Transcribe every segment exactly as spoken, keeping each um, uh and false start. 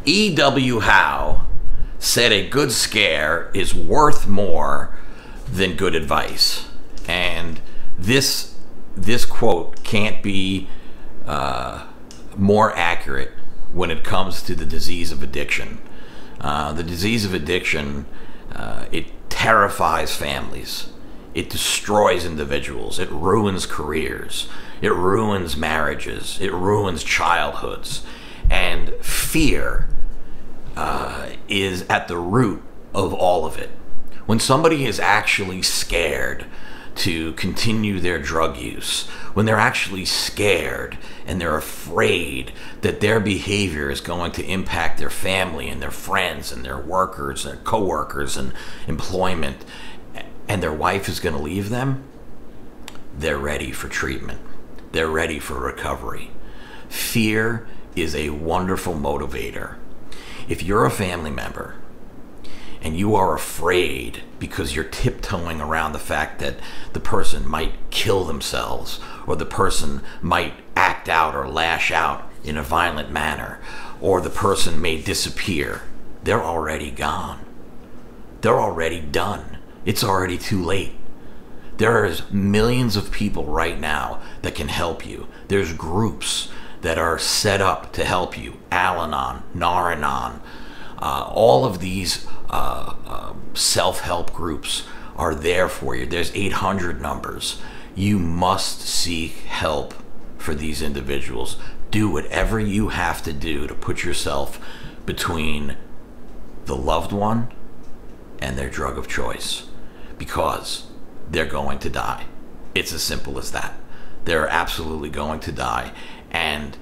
E W. Howe said a good scare is worth more than good advice. And this this quote can't be uh, more accurate when it comes to the disease of addiction. Uh, the disease of addiction, uh, it terrifies families. It destroys individuals. It ruins careers. It ruins marriages. It ruins childhoods. And fear uh, is at the root of all of it. When somebody is actually scared to continue their drug use, when they're actually scared and they're afraid that their behavior is going to impact their family and their friends and their workers and co-workers and employment, and their wife is going to leave them, they're ready for treatment. They're ready for recovery. Fear is a wonderful motivator. If you're a family member and you are afraid because you're tiptoeing around the fact that the person might kill themselves or the person might act out or lash out in a violent manner or the person may disappear, they're already gone. They're already done. It's already too late. There is millions of people right now that can help you. There's groups that are set up to help you. Al-Anon, Nar-Anon, uh, all of these uh, uh, self-help groups are there for you. There's eight hundred numbers. You must seek help for these individuals. Do whatever you have to do to put yourself between the loved one and their drug of choice, because they're going to die. It's as simple as that. They're absolutely going to die. And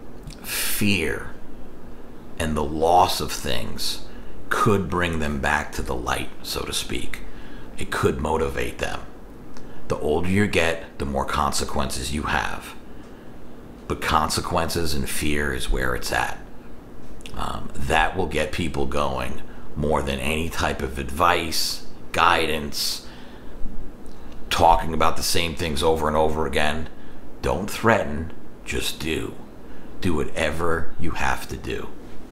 fear and the loss of things could bring them back to the light, so to speak. It could motivate them. The older you get, the more consequences you have. But consequences and fear is where it's at. Um, that will get people going more than any type of advice, guidance, talking about the same things over and over again. Don't threaten, just do. Do whatever you have to do.